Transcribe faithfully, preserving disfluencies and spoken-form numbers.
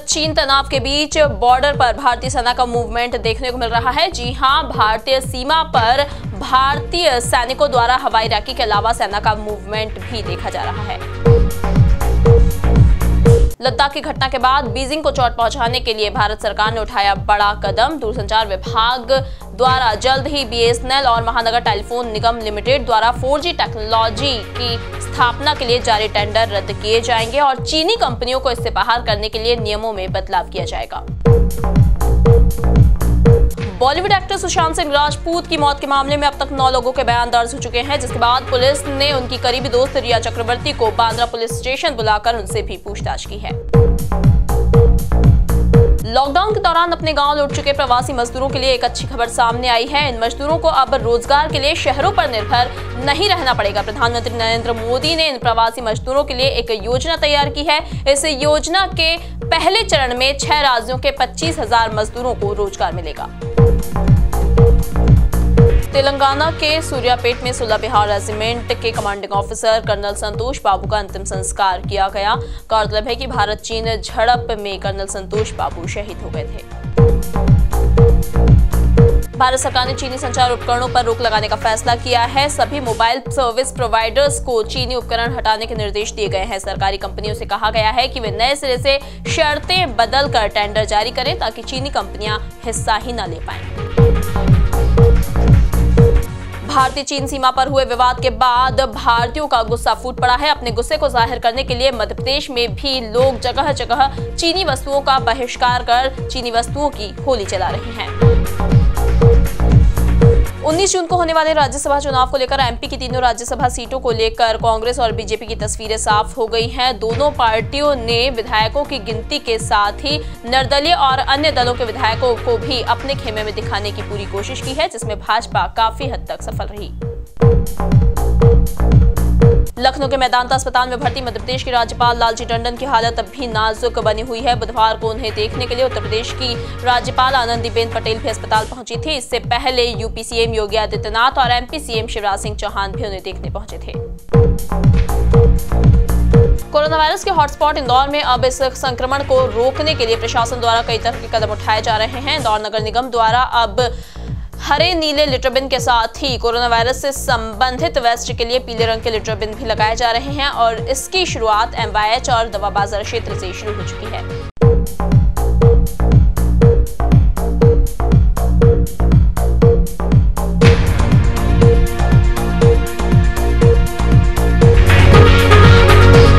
भारत चीन तनाव के बीच बॉर्डर पर भारतीय सेना का मूवमेंट देखने को मिल रहा है। जी हां, भारतीय सीमा पर भारतीय सैनिकों द्वारा हवाई रैकी के अलावा सेना का मूवमेंट भी देखा जा रहा है। लद्दाख की घटना के बाद बीजिंग को चोट पहुंचाने के लिए भारत सरकार ने उठाया बड़ा कदम। दूरसंचार विभाग द्वारा जल्द ही बीएसएनएल और महानगर टेलीफोन निगम लिमिटेड द्वारा फोर जी टेक्नोलॉजी की स्थापना के लिए जारी टेंडर रद्द किए जाएंगे और चीनी कंपनियों को इससे बाहर करने के लिए नियमों में बदलाव किया जाएगा। बॉलीवुड एक्टर सुशांत सिंह राजपूत की मौत के मामले में अब तक नौ लोगों के बयान दर्ज हो चुके हैं, जिसके बाद पुलिस ने उनकी करीबी दोस्त रिया चक्रवर्ती को बांद्रा पुलिस स्टेशन बुलाकर उनसे भी पूछताछ की है। लॉकडाउन के दौरान अपने गांव लौट चुके प्रवासी मजदूरों के लिए एक अच्छी खबर सामने आई है। इन मजदूरों को अब रोजगार के लिए शहरों पर निर्भर नहीं रहना पड़ेगा। प्रधानमंत्री नरेंद्र मोदी ने इन प्रवासी मजदूरों के लिए एक योजना तैयार की है। इस योजना के पहले चरण में छह राज्यों के पच्चीस हजार मजदूरों को रोजगार मिलेगा। तेलंगाना के सूर्यापेट में सुलह बिहार रेजिमेंट के commanding officer colonel Santosh Babu का अंतिम संस्कार किया गया। गौरतलब है कि भारत चीन झड़प में कर्नल संतोष बाबू शहीद हो गए थे। भारत सरकार ने चीनी संचार उपकरणों पर रोक लगाने का फैसला किया है। सभी मोबाइल सर्विस प्रोवाइडर्स को चीनी उपकरण हटाने के निर्देश दिए गए हैं। सरकारी कंपनियों से कहा गया है कि वे नए सिरे से शर्तें बदलकर टेंडर जारी करें ताकि चीनी कंपनियां हिस्सा ही न ले पाएं। भारतीय चीन सीमा पर हुए विवाद के बाद भारतीयों का गुस्सा फूट पड़ा है। अपने गुस्से को जाहिर करने के लिए मध्य प्रदेश में भी लोग जगह जगह चीनी वस्तुओं का बहिष्कार कर चीनी वस्तुओं की होली चला रहे हैं। उन्नीस जून को होने वाले राज्यसभा चुनाव को लेकर एमपी की तीनों राज्यसभा सीटों को लेकर कांग्रेस और बीजेपी की तस्वीरें साफ हो गई हैं। दोनों पार्टियों ने विधायकों की गिनती के साथ ही निर्दलीय और अन्य दलों के विधायकों को भी अपने खेमे में दिखाने की पूरी कोशिश की है, जिसमें भाजपा काफी हद तक सफल रही। लखनऊ के मेदांता अस्पताल में भर्ती मध्य प्रदेश के राज्यपाल लालजी टंडन की हालत अब भी नाजुक बनी हुई है। बुधवार को उन्हें देखने के लिए उत्तर प्रदेश की राज्यपाल आनंदीबेन पटेल भी अस्पताल पहुंची थी। इससे पहले यूपी सीएम योगी आदित्यनाथ और एमपी सीएम शिवराज सिंह चौहान भी उन्हें देखने पहुंचे थे। कोरोना वायरस के हॉटस्पॉट इंदौर में अब इस संक्रमण को रोकने के लिए प्रशासन द्वारा कई तरह के कदम उठाए जा रहे हैं। इंदौर नगर निगम द्वारा अब हरे नीले लिटर बिन के साथ ही कोरोना वायरस से संबंधित वेस्ट के लिए पीले रंग के लिटर बिन भी लगाए जा रहे हैं और इसकी शुरुआत एमवाईएच और दवा बाजार क्षेत्र से शुरू हो चुकी है।